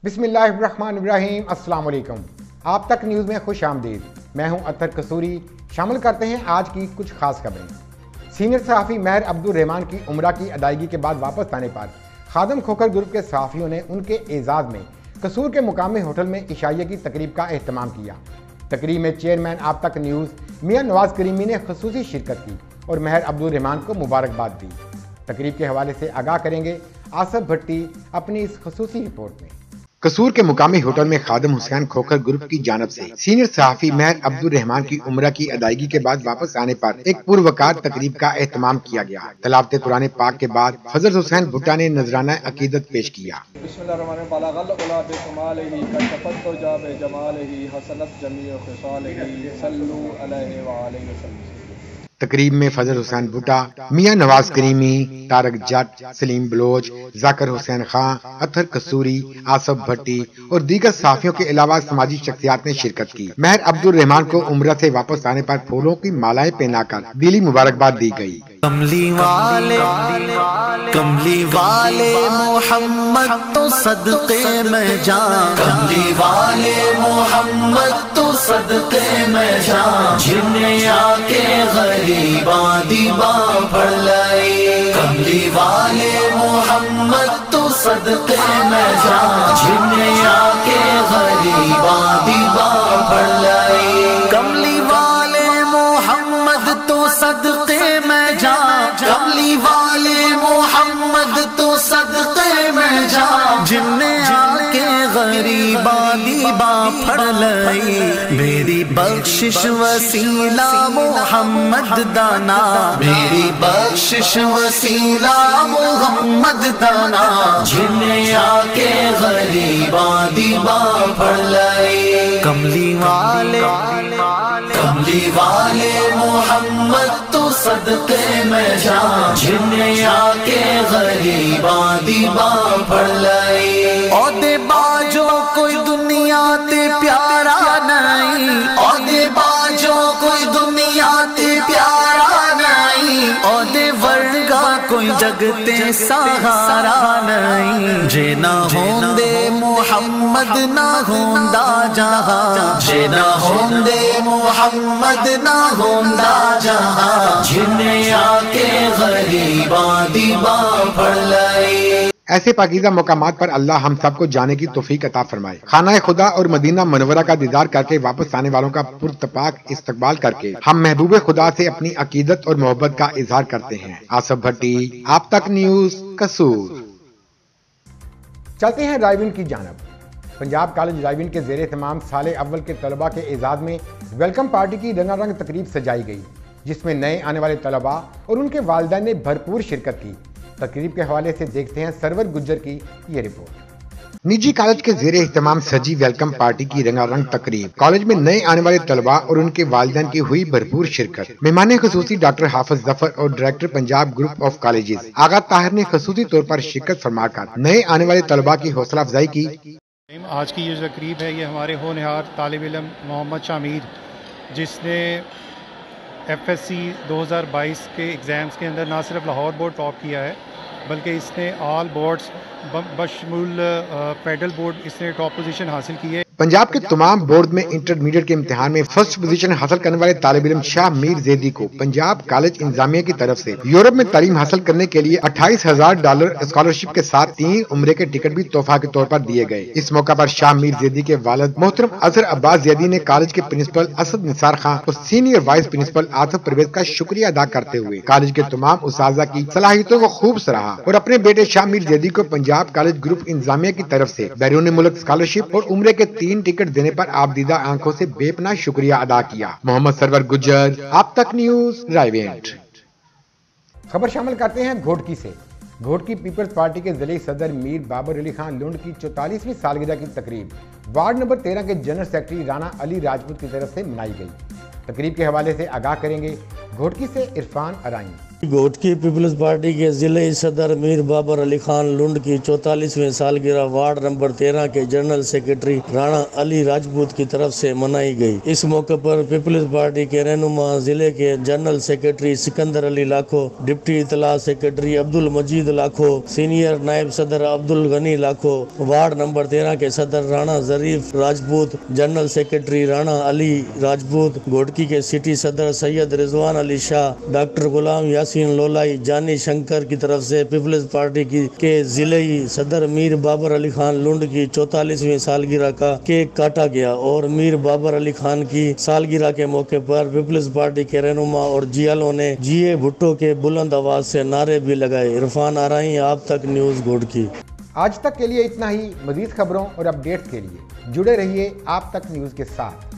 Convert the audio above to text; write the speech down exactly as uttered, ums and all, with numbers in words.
बिस्मिल्लाहिर्रहमानिर्रहीम, अस्सलाम वालेकुम। आप तक न्यूज़ में खुश आमदीद। मैं हूं अतहर कसूरी। शामिल करते हैं आज की कुछ खास खबरें। सीनियर सहाफ़ी महर अब्दुल रहमान की उम्रा की अदायगी के बाद वापस आने पर खादम खोखर ग्रुप के सहाफ़ियों ने उनके एजाज़ में कसूर के मुकामी होटल में इशाइया की तकरीब का एहतमाम किया। तकरीब में चेयरमैन आप तक न्यूज़ मियां नवाज करीमी ने खुसूसी शिरकत की और महर अब्दुल रहमान को मुबारकबाद दी। तकरीब के हवाले से आगाह करेंगे आसफ भट्टी अपनी इस खुसूसी रिपोर्ट में। कसूर के मुकामी होटल में खादम हुसैन खोखर ग्रुप की जानब से सीनियर सहाफ़ी महर अब्दुल रहमान की उम्रा की अदायगी के बाद वापस आने पर एक पुरवकार तकरीब का एहतमाम किया गया। तलावत कुरान पाक के बाद हज़रत हुसैन भुट्टा ने नजराना अकीदत पेश किया। तकरीब में फजल हुसैन भुट्टा, मियां नवाज करीमी, तारक जट, सलीम बलोच, जाकिर हुसैन खां, अतहर कसूरी, आसफ भट्टी और दीगर सहाफियों के अलावा समाजी शख्सियात ने शिरकत की। महर अब्दुल रहमान को उम्रा से वापस आने पर फूलों की मालाएं पहनाकर दिली मुबारकबाद दी गई। कमली वाले कमली वाले मोहम्मद तो सदक़े में जा, कमली वाले मोहम्मद तो सदक़े में जा, जिन्हें आके गरीबा दीबा पढ़ लाई। कमली वाले मोहम्मद तो सदक़े में जा, जिन्हें आके गरीबा दीबा पढ़ लाई। कमली वाले मोहम्मद तो सदक़े में जा, कमली वाले मोहम्मद तो सदक़े में जा, जिन्हें आके गरीबा दीबा पढ़ लाई। मेरी बख्शिश वसीला मोहम्मद दाना, मेरी बख्शिश वसीला मोहम्मद दाना, जिन्हें आके गरीबा दीबा पढ़ लाई। कमली वाले कमली वाले मोहम्मद तो सदक़े में जा, जिन्हें आके गरीबा दीबा पढ़ लाई। औदे बाजो कोई दुनिया ते प्यारा नहीं, औदे बाजो कोई दुनिया ते प्यारा नहीं, औदे वर्गा कोई जगते सहारा नहीं। जे ना होंदे मोहम्मद ना होंदा जहां, जे ना होंदे मोहम्मद ना होंदा जहां, जिन्हें आके गरीबा दीबा पढ़ लाई। ऐसे पाकीज़ा मकामात पर अल्लाह हम सबको जाने की तौफीक अता फरमाए। खाना खुदा और मदीना मनवरा का दीदार करके वापस आने वालों का पुरतपाक इस्तकबाल करके हम महबूब खुदा से अपनी अकीदत और मोहब्बत का इजहार करते हैं। आसफ भट्टी, आप तक न्यूज़, कसूर। चलते हैं रायविन की जानब। पंजाब कॉलेज रायविन के ज़ेरे तमाम साले अव्वल के तलबा के एजाज़ में वेलकम पार्टी की रंगारंग तकरीब सजाई गई, जिसमें नए आने वाले तलबा और उनके वालिदैन ने भरपूर शिरकत की। तकरीब के हवाले से देखते हैं सरवर गुज्जर की ये रिपोर्ट। निजी कॉलेज के ज़ेरे इह्तिमाम सजी वेलकम पार्टी की रंगारंग तकरीब। कॉलेज में नए आने वाले तलबा और उनके वालिदैन की हुई भरपूर शिरकत। मेहमान खुसूसी डॉक्टर हाफिज जफर और director Punjab group of colleges Agha Tahir ने खुसूसी तौर पर शिरकत फरमाकर नए आने वाले तलबा की हौसला अफजाई की। आज की ये जो तकरीब है, ये हमारे होनहार तालिब इल्म मोहम्मद शामिर, जिसने एफ एस सी दो हज़ार बाईस के एग्ज़ाम्स के अंदर ना सिर्फ लाहौर बोर्ड टॉप किया है, बल्कि इसने ऑल बोर्ड्स बशमूल फेडरल बोर्ड इसने टॉप पोजीशन हासिल की है। पंजाब के तमाम बोर्ड में इंटरमीडिएट के इम्तिहान में फर्स्ट पोजीशन हासिल करने वाले तालिब इल्म शाह मीर जैदी को पंजाब कॉलेज इंतजामिया की तरफ से यूरोप में तालीम हासिल करने के लिए अट्ठाईस हजार डॉलर स्कॉलरशिप के साथ तीन उम्रे के टिकट भी तोहफा के तौर पर दिए गए। इस मौका पर शाह मीर जैदी के वालिद मोहतरम अजहर अब्बास जैदी ने कॉलेज के प्रिंसिपल असद निसार खान और senior vice principal Atif Pervez का शुक्रिया अदा करते हुए कॉलेज के तमाम उस्ताजा की सलाहियतों को खूब सराहा और अपने बेटे शाह मीर जैदी को पंजाब कॉलेज ग्रुप इंतजामिया की तरफ से बैरून मुल्क स्कॉलरशिप और उम्रे के तीन टिकट देने पर आप दीदा आंखों से बेपनाह शुक्रिया अदा किया। मोहम्मद सरवर गुज्जर, आप तक न्यूज़, रायवेंट। खबर शामिल करते हैं घोटकी से। घोटकी पीपल्स पार्टी के जिले सदर मीर बाबर अली खान लुंड की चौतालीसवीं सालगिरह की तकरीब वार्ड नंबर तेरह के जनरल सेक्रेटरी राना अली राजपूत की तरफ से मनाई गई। तकरीब के हवाले से आगाह करेंगे घोटकी से इरफान अराई। گھوٹکی پیپلز پارٹی کے ضلعی صدر میر بابر علی خان لنڈ کی چوتالیسویں سالگرہ وارڈ نمبر تیرہ کے جنرل سیکرٹری رانا علی راجپوت کی طرف سے منائی گئی۔ اس موقع پر پیپلز پارٹی کے رہنما ضلع کے general secretary Sikandar Ali Lakho, deputy اطلاع سیکرٹری عبد المجید لاکھو، سینئر نائب صدر عبد الغنی لاکھو، وارڈ نمبر تیرہ کے صدر رانا ظریف راجپوت، جنرل سیکرٹری رانا علی راجپوت، گھوٹکی کے سٹی صدر سید رضوان علی شاہ، ڈاکٹر غلام یاسین لولائی، جانی شنکر کی طرف سے پیپلز پارٹی کی کے ضلعی صدر میر بابر علی خان لنڈ کی چوتالیسویں سالگرہ کا کیک کاٹا گیا اور میر بابر علی خان کی سالگرہ کے موقع پر پیپلز پارٹی کے رہنما اور جیالوں نے جی اے بھٹو کے بلند آواز سے نعرے بھی لگائے۔ عرفان آرائی، آپ تک نیوز گھوٹکی۔ آج تک کے لیے اتنا ہی۔ مزید خبروں اور اپڈیٹس کے لیے جڑے رہیے آپ تک نیوز کے ساتھ۔